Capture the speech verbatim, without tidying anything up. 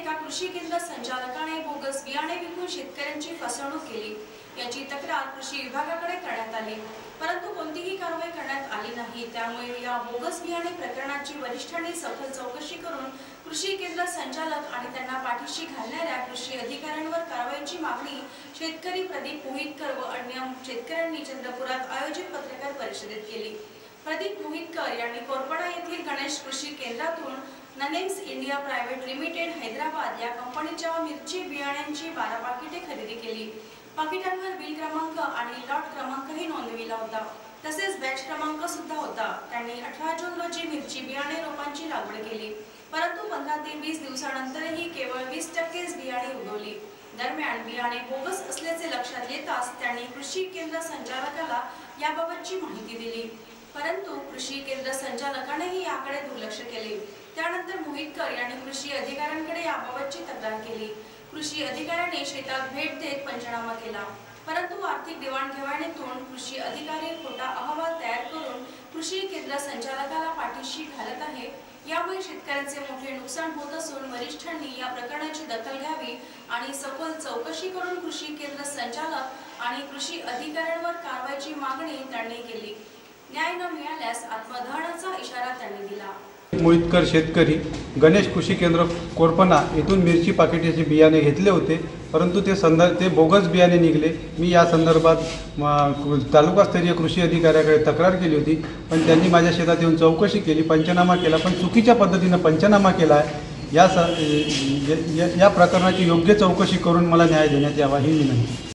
एका कृषी केंद्र संचालकाने बोगस बियाणे विकून शेतकऱ्यांची फसवणूक केली याची तक्रार कृषी विभागाकडे करण्यात आली, परंतु कोणतीही कारवाई करण्यात आली नाही। त्यामुळे या बोगस बियाणे प्रकरणाची वरिष्ठांनी सखोल चौकशी करून कृषी केंद्र संचालक आणि त्यांना पाठीशी घालणाऱ्या कृषी अधिकाऱ्यांवर कारवाईची मागणी शेतकरी प्रदीप मोहितकर व अन्य शेतकऱ्यांनी चंद्रपुरात आयोजित पत्रकार परिषदेत केली। प्रदीप मोहितकर यांनी कोरपडा येथील गणेश कृषी केंद्रातून Nunhems India private limited Hyderabad या कंपनीच्या मिरची बियाण्यांची बारा पाकिटे खरेदी केली। पाकिटांवर बिल क्रमांक आणि लॉट क्रमांकही नोंदविला होता, तसेच बॅच क्रमांक सुद्धा होता। त्यांनी अठरा जून रोजी मिरची बियाणे रोपांची लागवड केली, परंतु पंधरा ते वीस दिवसानंतरही केवळ वीस टक्केच बियाणे उगवली। दरम्यान बियाणे बोगस असल्याचे लक्षात येताच त्यांनी कृषी केंद्र संचालकाला याबाबतची माहिती दिली, परंतु कृषी केंद्र संचालकानेही याकडे दुर्लक्ष केले। त्यानंतर मोहितकर यांनी कृषी अधिकाऱ्यांकडे याबाबतची तक्रार केली। कृषी अधिकाऱ्यांनी शेतात भेट देत पंचनामा केला, परंतु आर्थिक देवाणघेवाणीतून कृषी अधिकारी खोटा अहवाल तयार करून कृषी केंद्र संचालकाला पाठीशी घालत आहे। यामुळे शेतकऱ्यांचे मोठे नुकसान होत असून वरिष्ठांनी या प्रकरणाची दखल घ्यावी आणि सखोल चौकशी करून कृषी केंद्र संचालक आणि कृषी अधिकाऱ्यांवर कारवाईची मागणी त्यांनी केली। न्याय न मिळाल्यास आत्मदहनाचा इशारा त्यांनी दिला। मोहितकर शेतकरी गणेश कृषी केंद्र कोरपणा येथून मिरची पाकिटाचे बियाणे घेतले होते, परंतु ते संदर्भ ते बोगस बियाणे निघले। मी या संदर्भात तालुकास्तरीय कृषी अधिकाऱ्याकडे तक्रार केली होती, पण त्यांनी माझ्या शेतात येऊन चौकशी केली, पंचनामा केला, पण चुकीच्या पद्धतीने पंचनामा केला आहे। या या प्रकरणाची योग्य चौकशी करून मला न्याय देण्यात यावा ही विनंती।